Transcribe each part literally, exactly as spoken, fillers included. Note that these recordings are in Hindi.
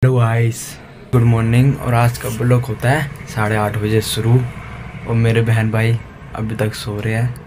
Hello guys, good morning. और आज का ब्लॉग होता है साढ़े आठ बजे शुरू। और मेरे बहन भाई अभी तक सो रहे हैं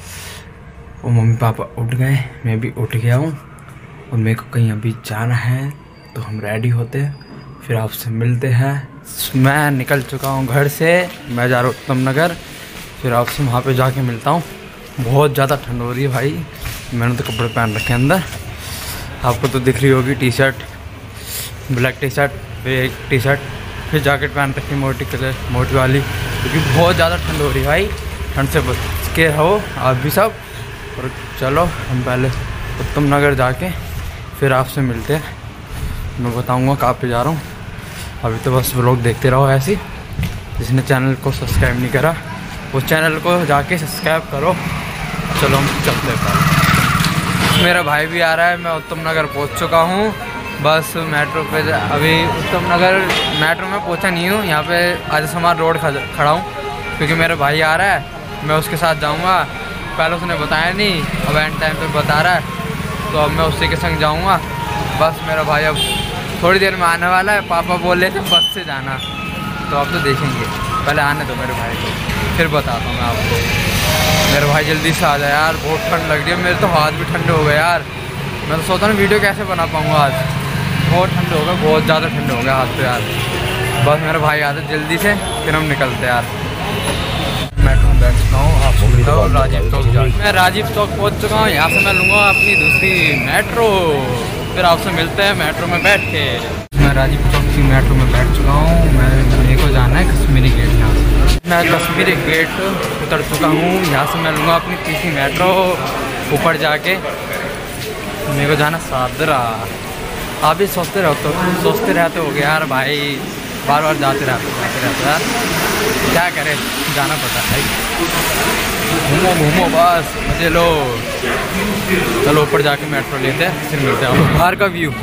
और मम्मी पापा उठ गए, मैं भी उठ गया हूँ। और मेरे को कहीं अभी जाना है तो हम रेडी होते हैं, फिर आपसे मिलते हैं। मैं निकल चुका हूँ घर से, मैं जा रहा हूँ उत्तम नगर, फिर आपसे वहाँ पे जाके मिलता हूँ। बहुत ज़्यादा ठंड हो रही है भाई, मैंने तो कपड़े पहन रखे हैं अंदर। आपको तो दिख रही होगी T shirt, black T shirt, फिर एक टी शर्ट, फिर जैकेट पहन रखी मोटी कलर मोटी वाली, क्योंकि बहुत ज़्यादा ठंड हो रही है भाई। ठंड से बच के रहो आप भी सब। और चलो हम पहले उत्तम नगर जाके फिर आपसे मिलते हैं। मैं बताऊंगा कहाँ पे जा रहा हूँ। अभी तो बस व्लॉग देखते रहो ऐसे ही। जिसने चैनल को सब्सक्राइब नहीं करा उस चैनल को जाके सब्सक्राइब करो। चलो हम चलते हैं। मेरा भाई भी आ रहा है। मैं उत्तम नगर पहुँच चुका हूँ। बस मेट्रो पे अभी उत्तम नगर मेट्रो में पहुँचा नहीं हूँ। यहाँ पे आज समार रोड खड़ा हूँ क्योंकि मेरा भाई आ रहा है, मैं उसके साथ जाऊँगा। पहले उसने बताया नहीं, अब एंड टाइम पे बता रहा है, तो अब मैं उसी के संग जाऊँगा। बस मेरा भाई अब थोड़ी देर में आने वाला है। पापा बोल रहे थे बस से जाना, तो अब तो देखेंगे। पहले आने दो मेरे भाई को, फिर बताता हूँ मैं आपको। मेरा भाई जल्दी से आ जाए यार, बहुत ठंड लग रही है। मेरे तो हाथ भी ठंडे हो गए यार। मैं तो सोचा ना वीडियो कैसे बना पाऊँगा आज, बहुत ठंड हो गया, बहुत ज़्यादा ठंड हो गया हाथ पे यार। बस मेरा भाई आता है जल्दी से, फिर हम निकलते यार। मेट्रो में बैठ चुका हूँ, आपको मिलता हूँ राजीव चौक जा। मैं राजीव चौक पहुँच चुका हूँ। यहाँ से मैं लूँगा अपनी दूसरी मेट्रो, फिर आपसे मिलते हैं मेट्रो में बैठ के। मैं राजीव चौक की मेट्रो में बैठ चुका हूँ। मैं मेरे को जाना है कश्मीरी गेट। यहाँ से मैं कश्मीरी गेट उतर चुका हूँ। यहाँ से मैं लूँगा अपनी तीसरी मेट्रो। ऊपर जाके मेरे को जाना सादरा। आप भी सोचते रहते हो सोचते रहते हो यार भाई, बार बार जाते रहते जाते रहते यार, क्या करें, जाना पड़ता है भाई। घूमो घूमो बस मजे लो। चलो ऊपर जाके मेट्रो लेते हैं, फिर मिलते हैं। बाहर का व्यू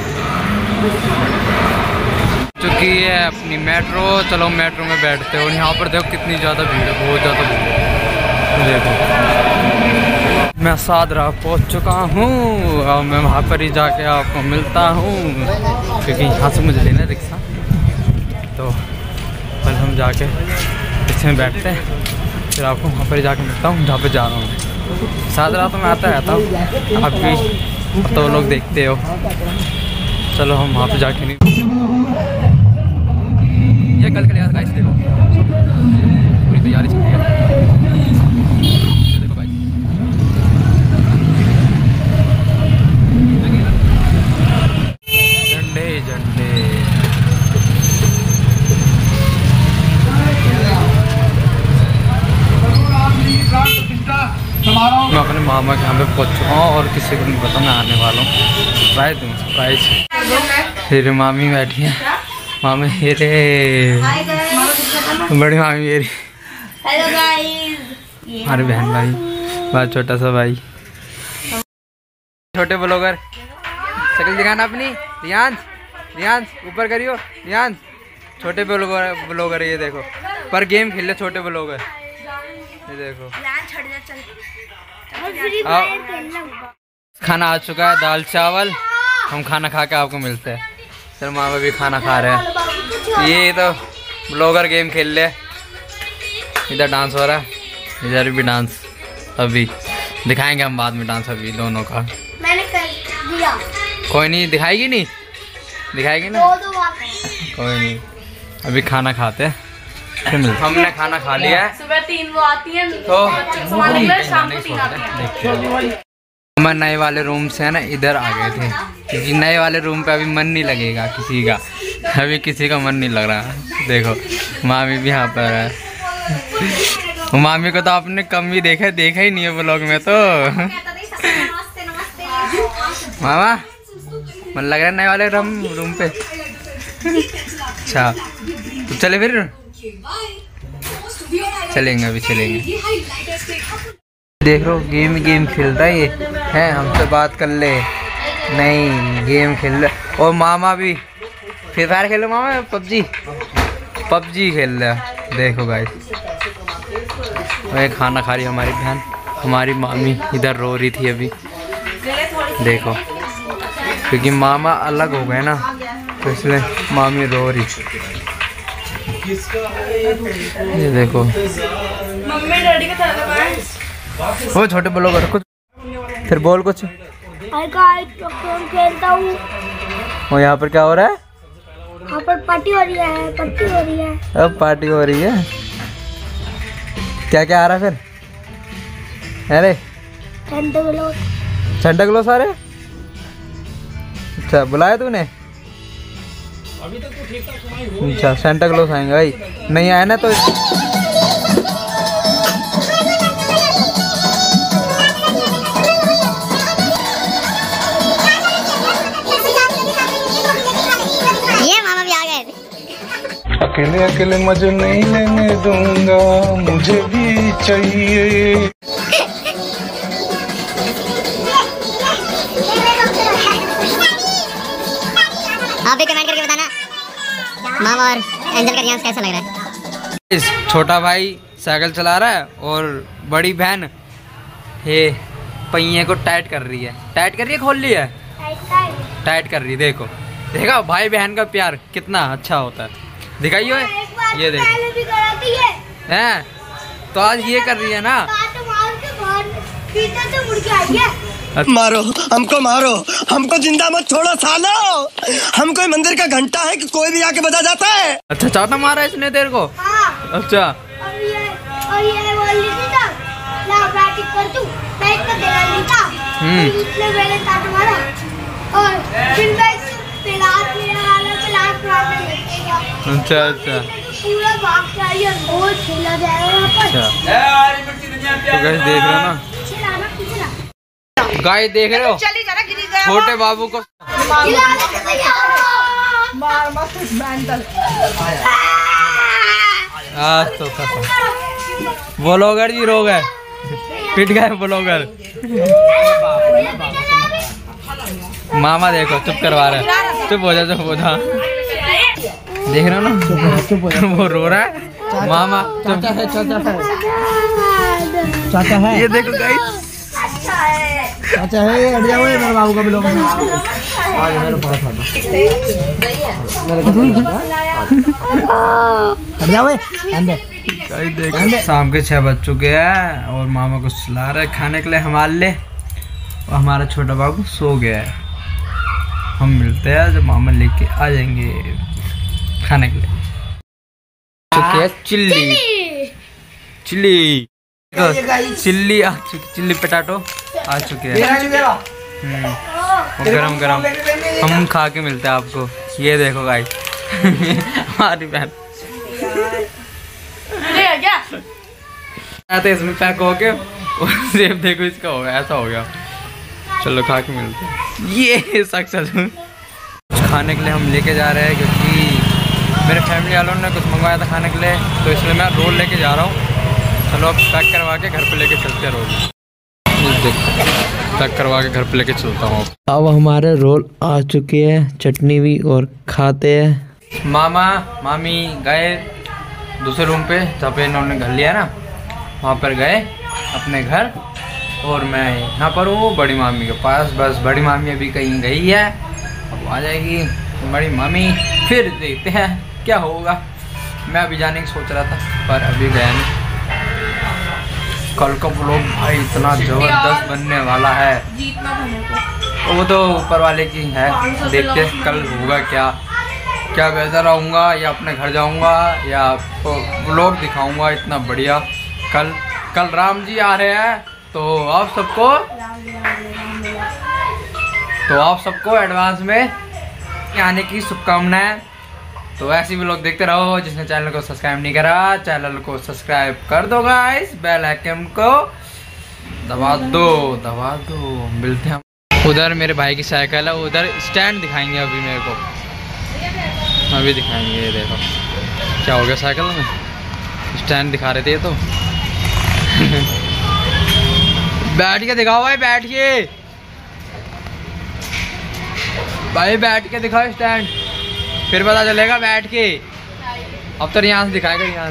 चुकी है अपनी मेट्रो। चलो मेट्रो में बैठते हो। यहाँ पर देखो कितनी ज़्यादा भीड़ है, बहुत ज़्यादा भीड़ है। देखो मैं सादरा पहुँच चुका हूँ। और मैं वहाँ पर ही जाके आपको मिलता हूँ, क्योंकि यहाँ से मुझे लेना है रिक्शा। तो पहले हम जाके रिक्शे में बैठते हैं, फिर आपको वहाँ पर ही जाके मिलता हूँ जहाँ पे जा रहा हूँ। सादरा तो मैं आता रहता हूँ, आप भी तो लोग देखते हो। चलो हम वहाँ पे जाके नहीं, ये कल कल यार गाइस देखो पूरी तैयारी चल रही है। देखो भाई झंडे झंडे। मैं अपने मामा के यहाँ पे पहुँच चुका हूँ और किसी को नहीं पता मैं आने वाला हूँ। सरप्राइज दूँ सरप्राइज। फिर मामी बैठी है, मामी हेरे बड़ी मामी मेरी। हेलो गाइस, हमारे बहन भाई, बहुत छोटा सा भाई, छोटे ब्लॉगर। शक्ल दिखाना अपनी। रियांश रियांश ऊपर करियो। रियांश छोटे ब्लॉगर ब्लॉगर ये देखो, पर गेम खेल ले छोटे ब्लॉगर। ये देखो खाना आ चुका है, दाल चावल। हम खाना खा के आपको मिलते हैं। सर मामा भी खाना खा रहे हैं। ये तो ब्लॉगर गेम खेल ले। इधर डांस हो रहा है, इधर भी डांस। अभी दिखाएंगे हम बाद में डांस, अभी दोनों का। मैंने कर दिया। कोई नहीं, दिखाएगी नहीं दिखाएगी ना, कोई नहीं। अभी खाना खाते हैं, हमने खाना खा लिया है। सुबह तीन वो आती हैं तो शाम को तीन आती हैं। हम नए वाले रूम से है ना इधर आ गए थे, क्योंकि नए वाले रूम पे अभी मन नहीं लगेगा किसी का। अभी किसी का मन नहीं लग रहा। देखो मामी भी यहाँ पर है। मामी को तो आपने कम ही देखा देखा ही नहीं है ब्लॉग में तो। मामा मन लग रहा है नए वाले रूम रूम पे। अच्छा तो चले फिर, चलेंगे अभी चलेंगे। देख लो गेम गेम खेलता है ये है, हमसे बात कर ले। नहीं गेम खेल ले। और मामा भी फ्री फायर खेलो। मामा पबजी पबजी खेल रहा। देखो गाइस वही खाना खा रही हमारी बहन। हमारी मामी इधर रो रही थी अभी। देखो क्योंकि मामा अलग हो गए ना, तो इसलिए मामी रो रही। ये देखो मम्मी डैडी का था वो छोटे बोलो कर कुछ, फिर बोल कुछ। खेलता हूँ। और यहाँ पर क्या हो रहा है? यहाँ पर पार्टी हो रही है, पार्टी हो रही है। अब पार्टी हो रही है। क्या क्या आ रहा है फिर? अरे सेंटा क्लॉज। सेंटा क्लॉज आ रहे? अच्छा बुलाया तूने? अभी तक तो ठीक ठाक कमाई हो। अच्छा सेंटा क्लॉज आएंगे भाई, नहीं आए ना तो ये मामा भी आ गए। अकेले अकेले मजे नहीं लेने दूंगा, मुझे भी चाहिए। आप भी कमेंट करके बताना मामा और एंजल का रियांस कैसा लग रहा है। छोटा भाई साइकिल चला रहा है और बड़ी बहन ये पहिए को टाइट कर रही है। टाइट कर रही है, खोल रही है, टाइट कर रही है। देखो देखा भाई बहन का प्यार कितना अच्छा होता है। दिखाइए ये देखो हैं, तो आज ये कर रही है ना। मारो हमको, मारो हमको, जिंदा मत छोड़ो सालो। हम कोई मंदिर का घंटा है कि कोई भी आके बजा जाता है। अच्छा चाटा मारा इसने तेरे को? हाँ। अच्छा और ये और ये बोल रही थी ना, ला बैटिंग कर तू, बैट कर देना नहीं था। हम्म। इसलिए मैंने चाटा मारा और फिर मैं पिलास मेरा वाला पिलास मारने लग गया। अच्छा अच्छा पूरा भाग के आई और बहुत खेला जाएगा यहाँ पर। अच्छा तो गाइस देख रहे हो ना, चिल्लाना चिल्लाना। गाइस देख रहे हो छोटे बाबू को। आज तो खत्म, ब्लॉगर जी रो गए, पिट गए ब्लॉगर। मामा देखो चुप करवा रहा है, चुप हो जा, चुप हो जा। देख रहे हो ना वो रो रहा है। मामा चाचा है, चाचा है, चाचा है। ये देखो गाइस अच्छा है, हट जाओ मेरे बाबू का भी लोग। हट जाओ अंदर। शाम के छह बज चुके हैं और मामा को सुला रहे खाने के लिए हमारे लिए, और हमारा छोटा बाबू सो गया है। हम मिलते हैं जब मामा लेके आ जाएंगे खाने के लिए। चुके है चिल्ली चिल्ली चिल्ली आ चुकी, चिल्ली पटाटो आ चुके हैं। हम्म, और गरम गरम हम खा के मिलते हैं आपको। ये देखो गाइस हमारी बहन आते इसमें पैक हो के और सेब देखो इसका हो गया, ऐसा हो गया। चलो खा के मिलते हैं। ये सक्सेस खाने के लिए हम लेके जा रहे हैं क्योंकि मेरे फैमिली वालों ने कुछ मंगवाया था खाने के लिए, तो इसलिए मैं रोल लेके जा रहा हूँ। चलो अब पैक करवा के घर पे लेके चलते हैं रोल। पैक करवा के घर पे लेके चलता हूँ। अब हमारे रोल आ चुके हैं, चटनी भी, और खाते हैं। मामा मामी गए दूसरे रूम पे जहाँ पे इन्होंने घर लिया ना, वहाँ पर गए अपने घर, और मैं यहाँ पर हूँ बड़ी मामी के पास। बस बड़ी मामी अभी कहीं गई है, अब आ जाएगी बड़ी मामी, फिर देखते हैं क्या होगा। मैं अभी जाने की सोच रहा था पर अभी गया नहीं। कल का व्लॉग भाई इतना ज़बरदस्त बनने वाला है, वो तो ऊपर वाले की है। देखते हैं कल होगा क्या, क्या बेहतर रहूँगा या अपने घर जाऊँगा या आपको व्लॉग दिखाऊँगा इतना बढ़िया। कल कल राम जी आ रहे हैं, तो आप सबको तो आप सबको एडवांस में आने की शुभकामनाएं। तो ऐसे भी लोग देखते रहो। जिसने चैनल को सब्सक्राइब नहीं करा, चैनल को सब्सक्राइब कर दो गाइस, बेल आइकन को दबा दो दबा दो। मिलते हैं उधर, मेरे भाई की साइकिल है उधर, स्टैंड दिखाएंगे अभी मेरे को, अभी दिखाएंगे। ये देखो क्या हो गया साइकिल में, स्टैंड दिखा रहे थे। तो बैठ के दिखाओ भाई, बैठ के भाई बैठ के दिखाओ स्टैंड, फिर पता चलेगा बैठ के। अब तो यहाँ से दिखाएगा, यहाँ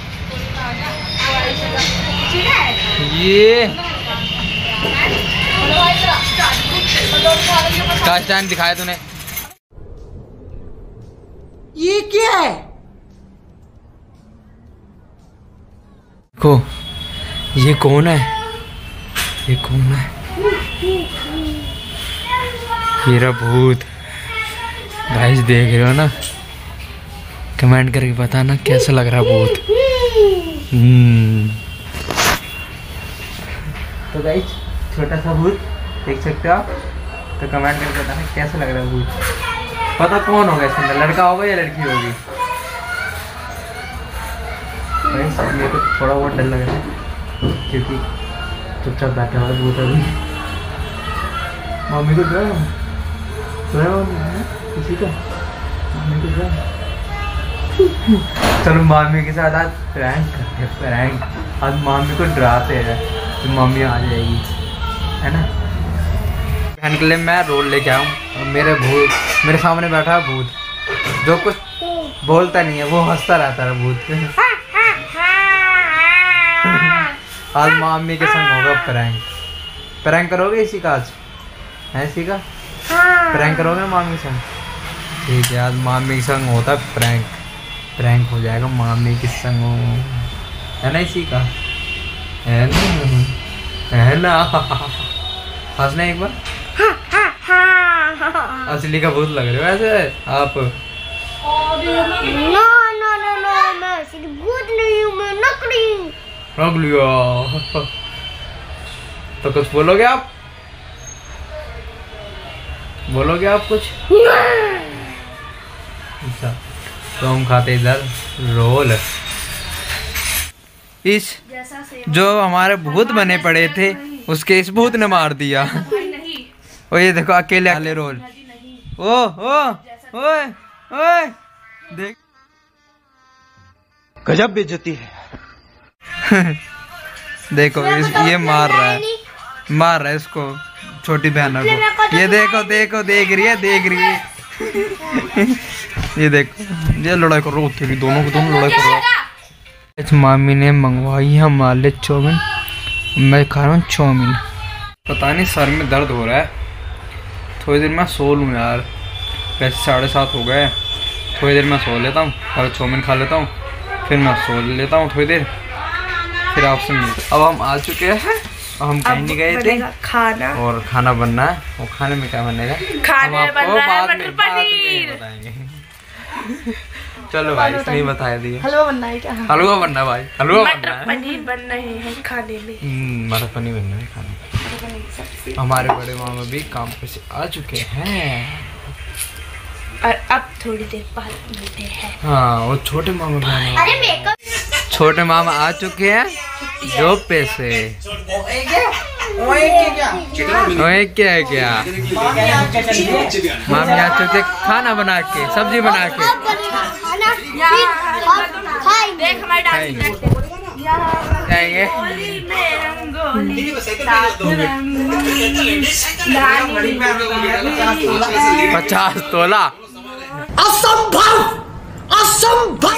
ये का स्टैंड दिखाया तूने। ये क्या है? को ये कौन है? ये कौन है? मेरा भूत। गाइस देख रहे हो ना, कमेंट करके बताना कैसा लग रहा भूत। हम्म तो गाइस छोटा सा भूत देख सकते हो आप, तो कमेंट करके बताना कैसा लग रहा है भूत। पता कौन होगा इसके अंदर, लड़का होगा या लड़की होगी? गाइस मेरे को थोड़ा बहुत डर लग रहा है क्योंकि चुपचाप बैठा हुआ भूत अभी। मम्मी को डरा किसी का, मम्मी को डरा। चलो मामी के साथ आज प्रैंक करते हैं, प्रैंक। आज मामी को डराते हैं तो मम्मी आ जाएगी, है ना। बहन के लिए मैं रोल लेके आऊँ और मेरे भूत मेरे सामने बैठा है भूत, जो कुछ बोलता नहीं है, वो हंसता रहता है भूत। आज मामी के संग होगा प्रैंक। प्रैंक करोगे इसी का आज? है इसी का प्रैंक करोगे ना मामी के संग? ठीक है, आज मामी के संग होता है प्रैंक। प्रैंक हो जाएगा मामी के संग, है ना इसी का, है ना, है ना। हंसना एक बार। असली का भूत लग रहे हो ऐसे आप। नो नो नो नो मैं असली भूत नहीं हूँ, मैं नकली हूँ। रख लिया तो कुछ बोलोगे आप? बोलोगे आप कुछ? अच्छा तो हम खाते इधर रोल। इस जो हमारे भूत बने पड़े थे उसके इस भूत ने मार दिया। ओ ये देखो अकेले अकेले रोल। ओ ओ ओए ओए देख, गजब बेइज्जती है। देखो इस, ये मार रहा है, मार रहा है इसको, छोटी बहन को। ये देखो देखो देख रही है, देख रही है। ये देखो ये लड़ाई कर रहा है, दोनों को दोनों लड़ाई कर रहा है। इस मामी ने मंगवाई है हमारे लिए चाउमीन, मैं खा रहा हूँ चाउमीन। पता नहीं सर में दर्द हो रहा है, थोड़ी देर में सो लूँ यार। वैसे साढ़े सात हो गए, थोड़ी देर में सो लेता हूँ और चाउमीन खा लेता हूँ, फिर मैं सो लेता हूँ थोड़ी देर, फिर आपसे मिलते। अब हम आ चुके हैं और हम कहीं नहीं गए थे, खाना और खाना बनना है। और खाने में क्या बनेगा खाने हम आपको में बनना है बाद मटर में बाद में पनीर। बताएंगे। चलो भाई इसने ही बताया दिया। हलवा बनना है क्या? हलवा बनना है भाई, हलवा बनना मटर है। पनीर बन रहे हैं खाने में। हम्म, मटर पनीर बनना है खाने। हमारे बड़े मामा भी काम पे से आ चुके हैं और अब थोड़ी देर बाद मिलते हैं। हाँ, वो छोटे मामा भी आए हैं। अरे मेकअप छोटे मामा आ चुके हैं जॉब पे से। ओए क्या है क्या? मामी आ चुके खाना बना के, सब्जी बना के। देख हमारे डांस जाएंगे पचास तोला। असंभव, असंभव।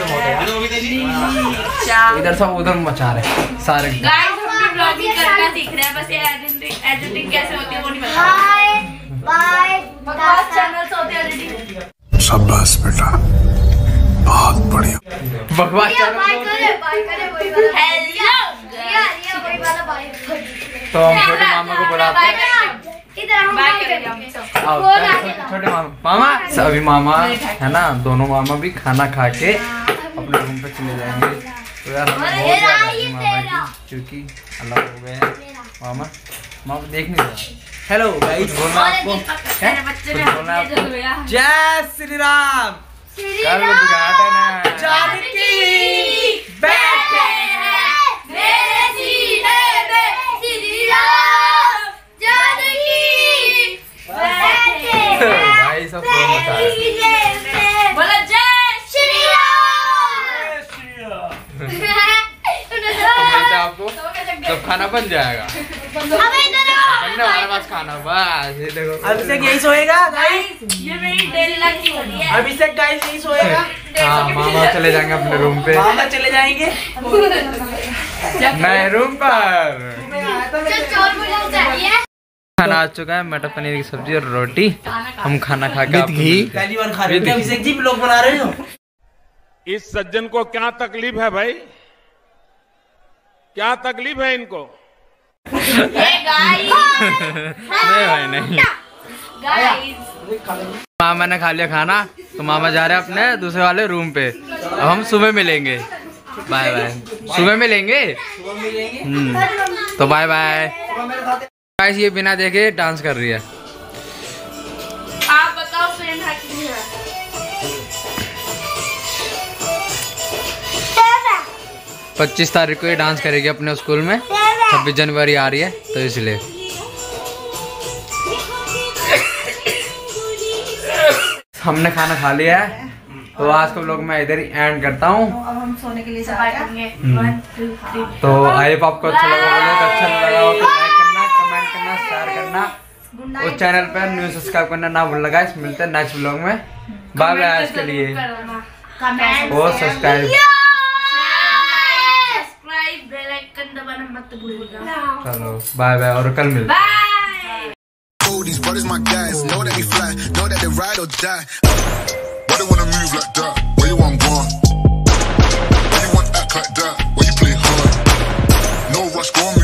इधर सब उधर मचा रहे सारे। ब्लॉगिंग करना सीख रहे हैं, बस ये एडिटिंग एडिटिंग कैसे होती है वो नहीं पता। बाय बाय बकवास चैनल से होती है एडिटिंग। शाबाश बेटा, बहुत बढ़िया। बकवास बाय करे बाय करे वही वाला। हेलो रिया रिया वही वाला बाय। तो हम छोटे मामा को बुलाते हैं। इधर हम बाय बाय करेंगे हम सब। आओ, छोटे मामा मामा सभी मामा है ना, दोनों मामा भी खाना खा के अपने रूम पे चले जाएंगे। तो यार हमें बहुत याद आती है मामा की, क्योंकि अलग हो गए हैं मामा। मामा देख नहीं रहा। हेलो गाइस, बोलना आपको है? कुछ बोलना आपको? जय श्री राम। कल उद्घाटन है। जानकी बैठे हैं मेरे सीने में, श्री राम जानकी बैठे हैं भाई सब फोन बता रहे हैं। सीने में। बोलो जय श्री मिलता है आपको जब खाना बन जाएगा। बनने वाला बस खाना बस। ये देखो अभिषेक यही सोएगा गाइस। ये मेरी डेली लाइफ की होती है। अभिषेक गाइस यही सोएगा। हाँ, मामा चले जाएंगे अपने रूम पे। मामा चले जाएंगे नए रूम पर। चल चोर मुझे चाहिए। खाना आ चुका है, मटर पनीर की सब्जी और रोटी। हम खाना खा के घी पहली बार खा रहे हो अभिषेक जी, लोग बना रहे हो। इस सज्जन को क्या तकलीफ है भाई, क्या तकलीफ है इनको? नहीं भाई नहीं। मामा ने खा लिया खाना, तो मामा जा रहे हैं अपने दूसरे वाले रूम पे। अब हम सुबह मिलेंगे। Bye bye. सुबह मिलेंगे। हम्म तो बाय बाय। गाइस ये बिना देखे डांस कर रही है। आप बताओ फ्रेंड है कि नहीं है? पच्चीस तारीख को ये डांस करेगी अपने स्कूल में। छब्बीस जनवरी आ रही है तो इसलिए। हमने खाना खा लिया है, तो आज को लोग मैं इधर ही एंड करता हूँ। अब हम सोने के लिए जाएंगे। One two three. तो आई होप आपको अच्छा लगा होगा। अच्छा लगा हो तो लाइक करना, कमेंट करना, शेयर करना और चैनल पर न्यू सब्सक्राइब करना ना भूलना गाइस। मिलते हैं नेक्स्ट व्लॉग में। बाय बाय आज के लिए। और सब्सक्राइब सब्सक्राइब बेल आइकन दबाना मत भूलिएगा। चलो बाय बाय और कल मिलते हैं। These brothers my guys, know that we fly, know that they ride or die. Why they wanna move like that? Where you want gone? Why you want act like that? Why you play hard? No rush, go on.